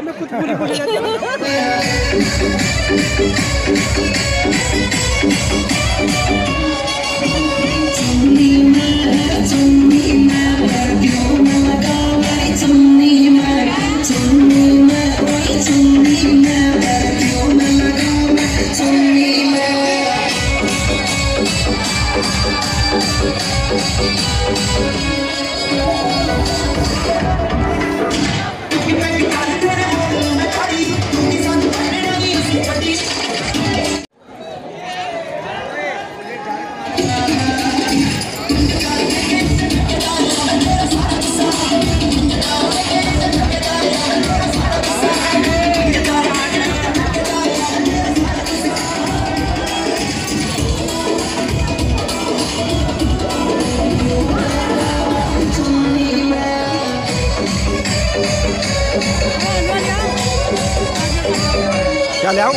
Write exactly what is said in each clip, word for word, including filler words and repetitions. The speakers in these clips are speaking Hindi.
मैं कुछ बोली बोली जाती हूँ। क्या ले आओ?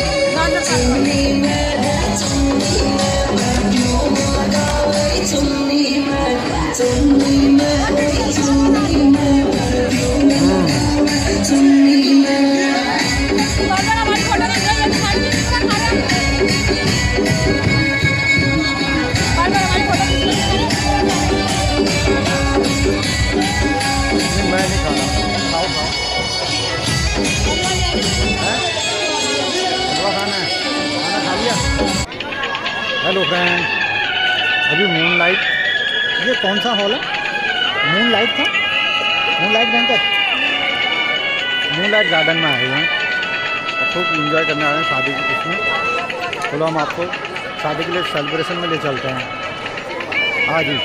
मैं नहीं खाना, खाओ खाओ। हेलो फ्रेंड, अभी मून लाइट, ये कौन सा हॉल है? मून लाइट था, moonlight banquet, moonlight garden में आए हैं और खूब इंजॉय करने आए हैं शादी के इसमें। चलो हम आपको शादी के लिए सेलिब्रेशन में ले चलते हैं। हाँ जी,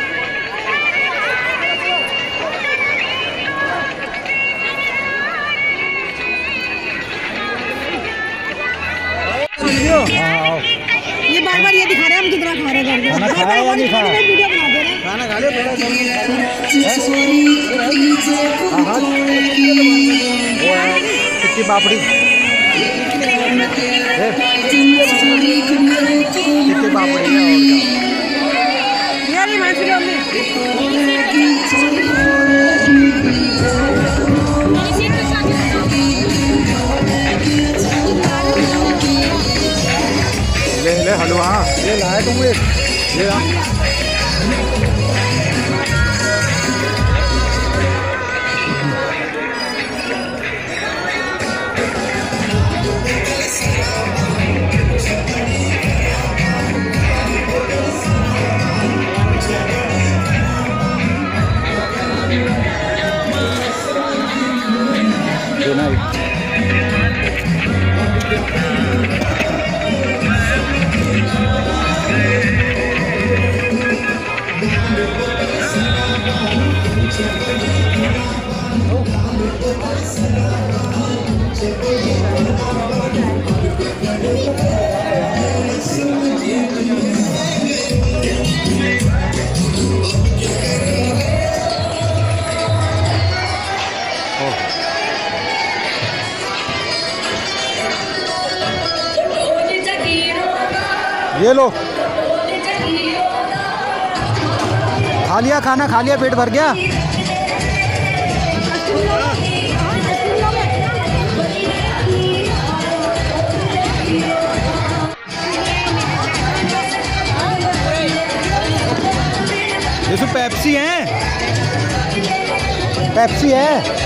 हाँ, ये बार बार ये दिखा रहे हैं हम कितना खा रहे हैं। खाना खाया या नहीं खाया? वीडियो बना दे रहे हैं। खाना खा लिया थोड़ा सा। वो है टिक्की पापड़ी, टिक्की पापड़ी है और क्या? यार ये मानसूरी हमने ले ले हलवा, हाँ ये लाया तुम एक, ये ला। ये लो, खा लिया खाना, खा लिया, पेट भर गया। ये सब पेप्सी है, पेप्सी है।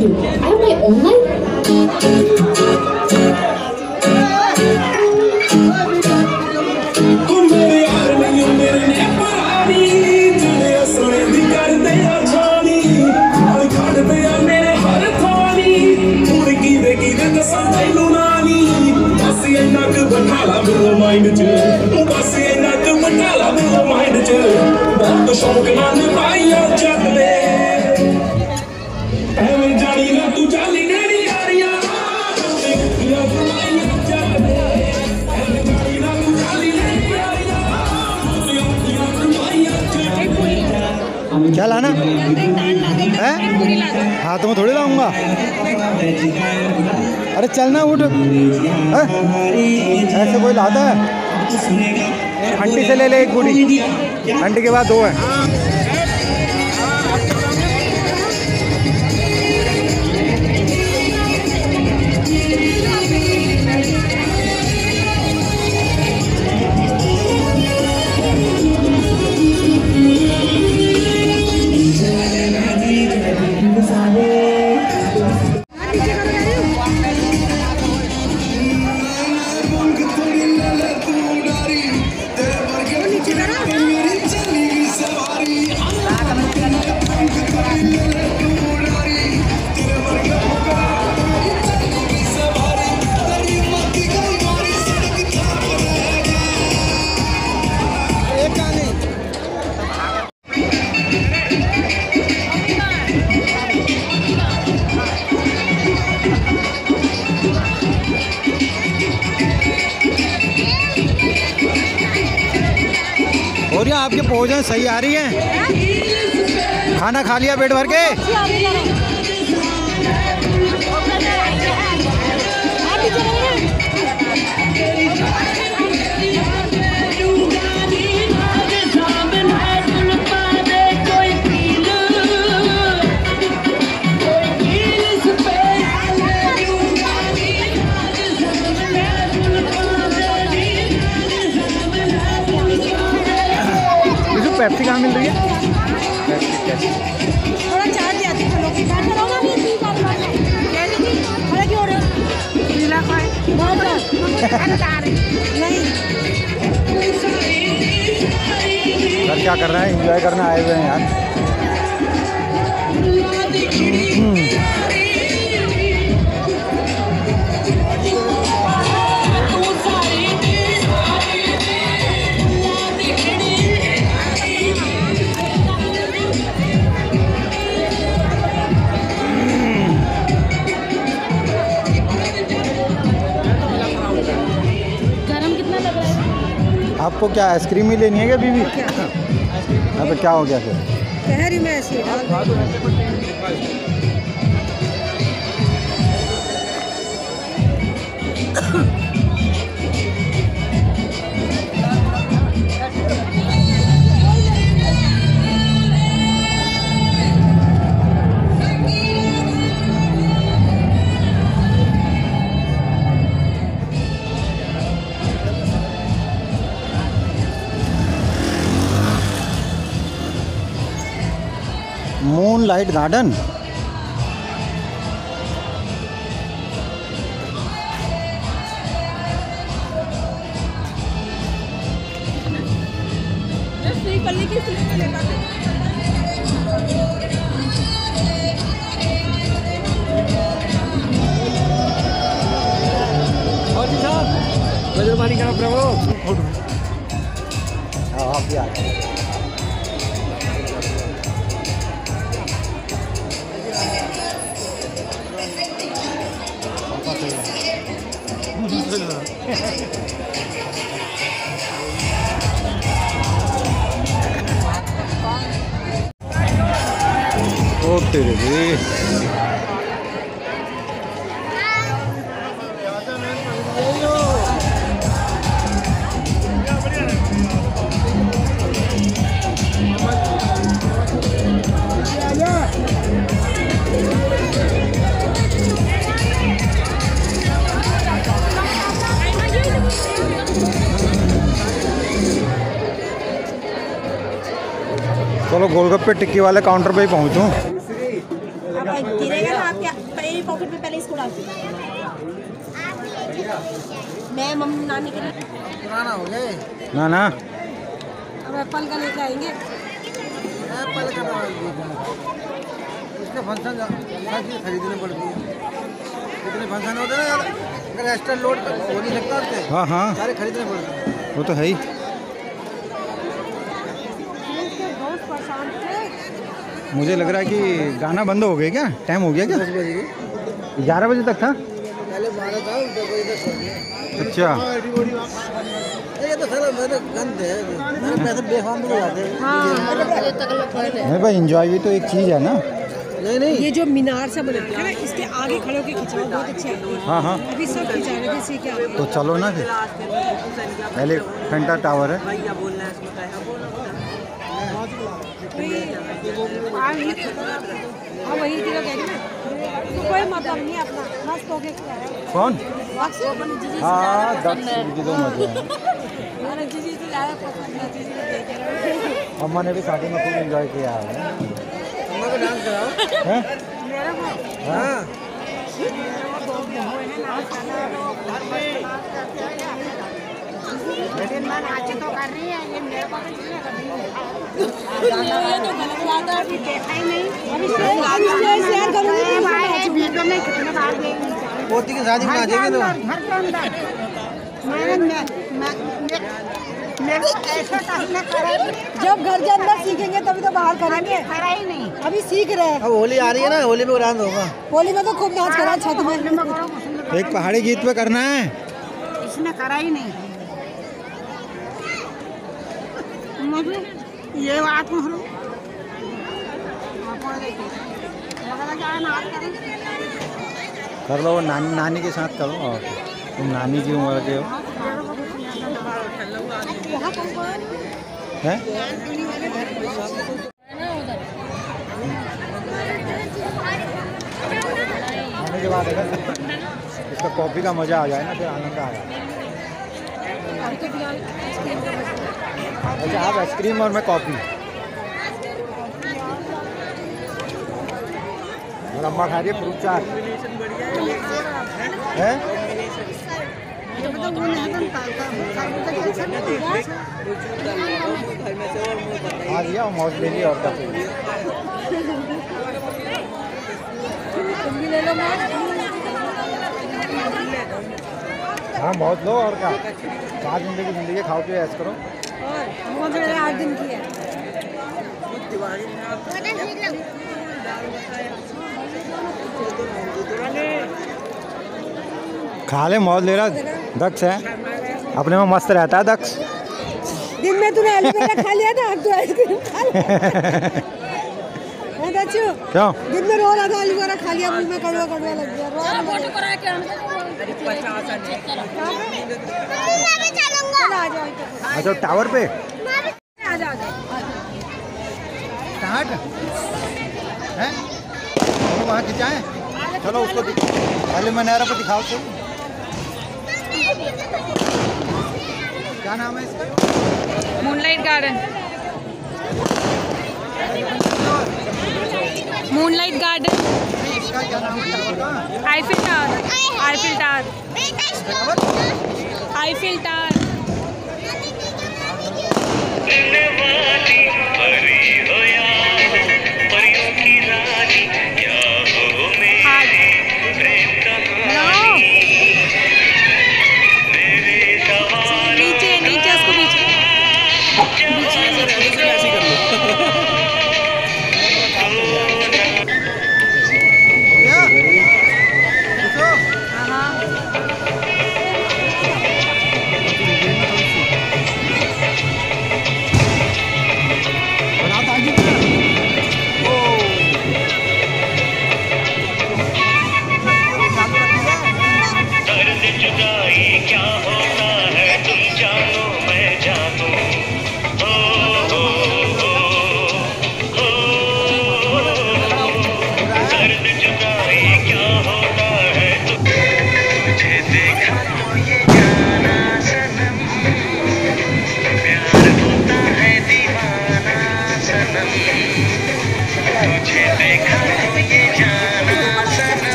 to do? I have my own life. शौक नाल पाइया जग दे एवें जानी ना तू जाली नेड़ी यारियां या पाइया जग दे एवें जानी ना तू जाली नेड़ी यारियां या पाइया जग दे। क्या लाना है? हाँ तो मैं थोड़ी लाऊंगा। अरे चलना उठ। है? ऐसे कोई लाता है? आंटी से ले ले एक गुड़ी, आंटी के बाद दो है। और यहाँ आपके भोजन सही आ रही है? खाना खा लिया पेट भर के? पेप्सी कहाँ मिल रही है? थोड़ा चार्ज जाती है लोग की बात करो ना ये तीन बार बात क्या जी अरे क्यों रे नीला खाए बहुत नहीं सर क्या कर रहे हैं? एंजॉय करने आए हुए हैं यार। आपको क्या आइसक्रीम ही लेनी है क्या बीबी? हाँ तो क्या हो गया फिर? कह रही मैं ऐसे मून लाइट गार्डन। का प्रभु आप भी आ गए। ओ तेरे रे चलो गोलगप्पे टिक्की वाले काउंटर पे ही पहुंचूं। गिरेगा ना आप क्या फिर मैं पहले इसको डालती हूँ। मैं मम्मी नानी के लिए पुराना हो गए। ना ना अब एप्पल का लेके आएंगे। एप्पल का इसका फंक्शन हर चीज़ खरीदनी पड़ती है। इतने फंक्शन होते हैं ना, अगर एक्स्ट्रा लोड हो नहीं सकता उससे। हाँ हाँ सारे खरीदने पड़ते हैं। वो तो है ही। बहुत परेशान थे। मुझे लग रहा है कि गाना बंद हो गया क्या? टाइम हो गया क्या? दस बजे की ग्यारह बजे तक था। पहले बारह था, दस बजे तक हो गया। अच्छा ये तो सारा मेरे गंद है, मेरे पैसे बेफाम में जाते हैं। नहीं भाई, एंजॉय भी तो एक चीज़ है ना। नहीं नहीं, ये जो मीनार से बने थे ना, इसके आगे खड़े होकर खिंचाओ, बहुत अच्छे आते हैं। हाँ हाँ अभी सब खिंचा रहे थे, इसी के आगे। तो चलो ना फिर। एलिफेंटा टावर है। हाँ वही थी लोग कहेंगे ना, तो कोई मतलब नहीं है अपना, मस्त हो गया क्या है। कौन? बस हाँ दक्ष की तो मजा है। मैंने जीजी से ज़्यादा पसंद है, जीजी को देख रहे हो। अम्मा ने भी शादी में खूब एंजॉय किया है। अम्मा को डांस कराओ। हैं? मेरे को हाँ लेकिन मैं नाचे तो कर रही है, ये मेरे को भी नहीं कर रही है। ये तो गलत बात है, अभी देखा ही नहीं। अभी शेयर शेयर करूँगी तो वीडियो में कितने बार देंगी। पोती की शादी में आ जाएंगे तो घर के अंदर मैंने मैं मैं मेरे ऐसा कहना करा। जब घर के अंदर सीखेंगे तभी तो बाहर करेंगे। करा ही नहीं, अभी सीख रहे हैं। अब होली आ रही है ना, होली में डांस होगा। होली में तो खूब नाच करा छत में। एक पहाड़ी गीत पे करना है। इसने करा ही नहीं। मुझे ये बात करो, कर लो, नानी नानी के साथ करो। और तुम नानी की उम्र के हो। हैं? आने के बाद अगर इसका कॉफ़ी का मज़ा आ जाए ना, फिर आनंद आ जाए। अच्छा, आप आइसक्रीम और मैं कॉफ़ी। और अम्मा खा रही है फ्रूट चाट है। हाँ लिया और मौज ले लिया और क्या चाहिए। हाँ मौज लो और क्या। पाँच घंटे की ज़िंदगी, खाओ पियो ऐश करो। आठ दिन की है। खा ले, मौज ले रहा दक्ष है, अपने में मस्त रहता है दक्ष। दिन में तूने एलोवेरा खा लिया था, अब तू आइसक्रीम खा लिया। दच्चू क्यों? दिन में रो रहा था, एलोवेरा खा लिया, मुंह में कड़वा कड़वा लग गया। अच्छा टावर पे आ जाओ। स्टार्ट है, वहाँ खिंचाएं। चलो उसको पहले मैं नहरा पे दिखाओ तो। क्या नाम है इसका? Moonlight garden. Moonlight garden. इसका क्या नाम है टावर का? Eiffel tower. Eiffel tower. Eiffel tower. नीचे नीचे उसको बीच में क्या? पूछो। हाँ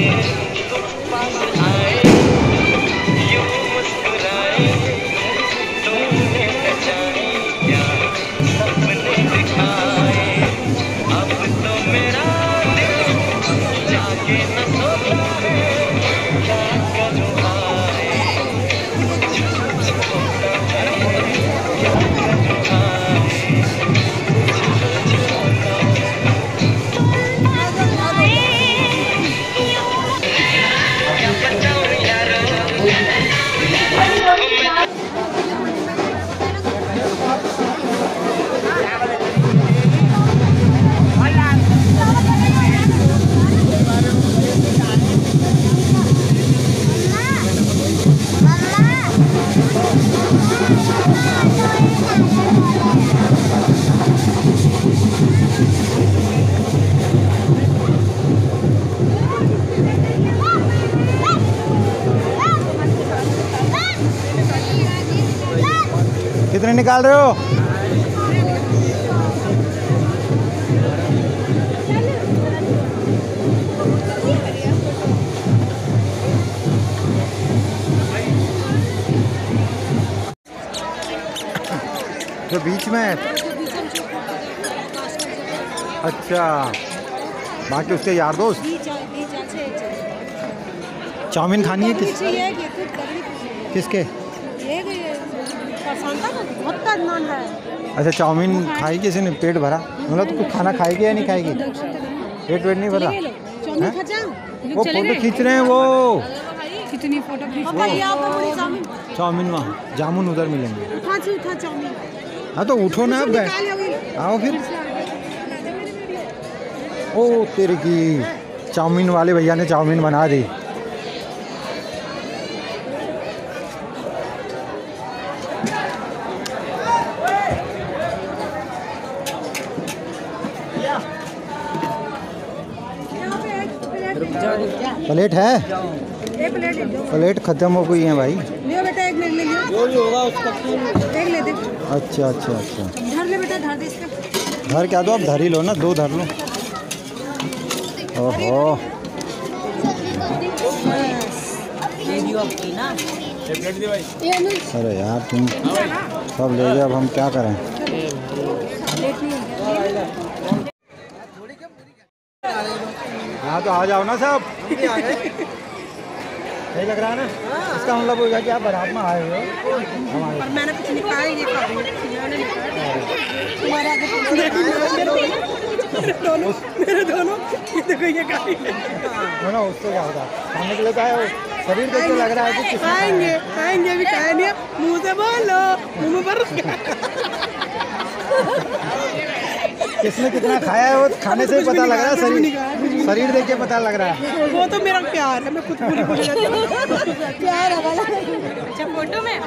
कितने निकाल रहे हो? जो बीच में है। अच्छा, बाकी उसके यार दोस्त। चाउमीन खानी है किस किसके? अच्छा, चाउमीन खाई किसी ने? पेट भरा? मतलब तो कुछ खाना खाएगी या नहीं खाएगी? पेट वेट नहीं भरा? वो फोटो खींच रहे हैं वो। कितनी फोटो खींच? चाउमीन वहाँ, जामुन उधर मिलेंगे। चाउमीन। हाँ तो उठो ना, अब आओ फिर। ओ तेरे की, चाउमीन वाले भैया ने चाउमीन बना दी। प्लेट है? प्लेट खत्म हो गई है भाई। लियो बेटा, एक मिनट ले लियो। जो भी होगा उसका एक ले दे। अच्छा अच्छा अच्छा, धर ले बेटा, धर दे इसका। धर क्या दो, आप धर ही लो ना, दो धर लो। ओहो, अरे यार तुम सब ले गए, अब हम क्या करें? हाँ तो आ जाओ ना सब। सही लग रहा है ना? इसका मतलब होगा कि आप बारात में आए हो। पर मैंने कुछ नहीं खाया, ये खा रही हूं। तुम्हारे आगे दोनों, मेरे दोनों ये देखो, ये खा रही है ना। उससे क्या होगा, खाने के लिए तो आए हो। शरीर देख के लग रहा है कि खाएंगे खाएंगे भी खाए नहीं, मुँह से बोलो, मुँह में भर। किसने कितना खाया है वो खाने से ही पता लग रहा है। शरीर शरीर देख के पता लग रहा है। वो तो मेरा प्यार है, मैं खुद पूरी बोल जाती हूँ। प्यार है वाला। अच्छा, फोटो में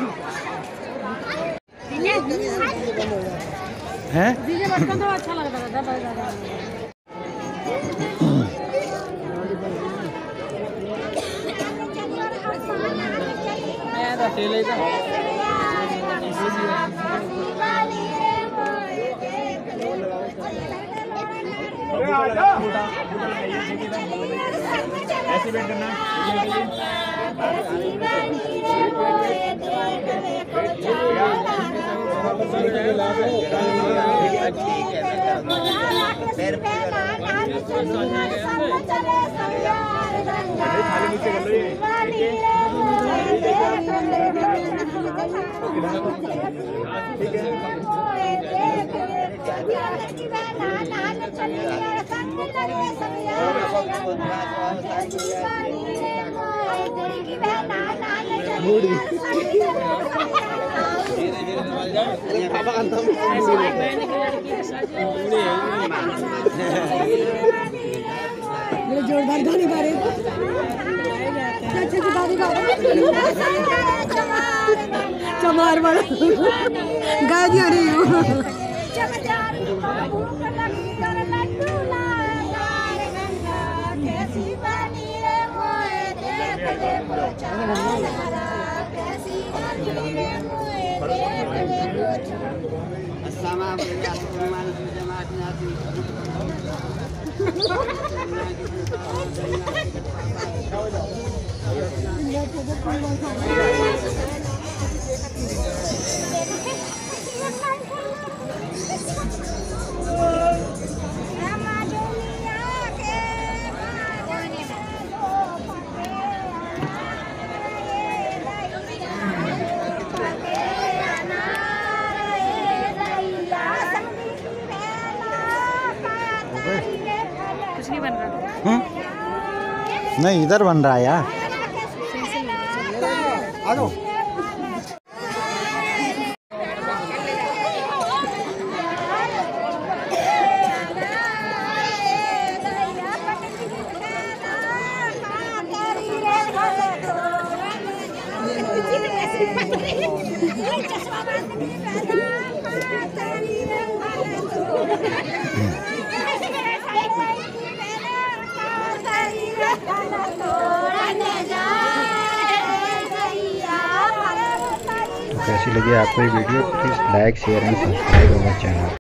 हैं? दीजिए बचपन तो अच्छा लगता था बहुत ज़्यादा। ऐसे बैठ करना। थाली नीचे कर लो जोरदार गाने गा रहे हैं। अच्छे से गाने गा रहे हैं। चमार वाला गा दिया रही हूँ। कुछ नहीं बन रहा। हम्म? नहीं इधर बन रहा है यार। आ जाओ। कैसी लगी आपको ये video, please like share and subscribe our channel.